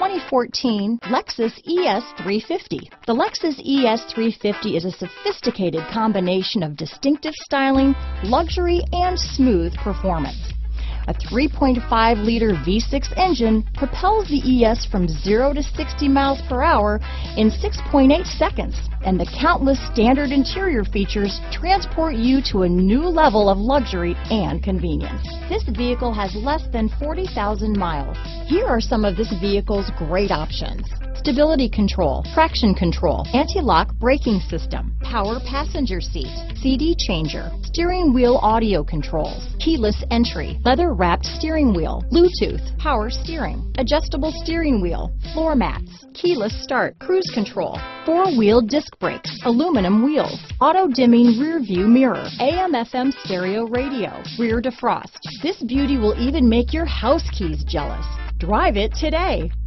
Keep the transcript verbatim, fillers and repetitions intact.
twenty fourteen Lexus E S three fifty. The Lexus E S three fifty is a sophisticated combination of distinctive styling, luxury, and smooth performance. A three point five liter V six engine propels the E S from zero to sixty miles per hour in six point eight seconds, and the countless standard interior features transport you to a new level of luxury and convenience. This vehicle has less than forty thousand miles. Here are some of this vehicle's great options: stability control, traction control, anti-lock braking system, power passenger seat, C D changer, steering wheel audio controls, keyless entry, leather-wrapped steering wheel, Bluetooth, power steering, adjustable steering wheel, floor mats, keyless start, cruise control, four-wheel disc brakes, aluminum wheels, auto-dimming rear view mirror, A M F M stereo radio, rear defrost. This beauty will even make your house keys jealous. Drive it today.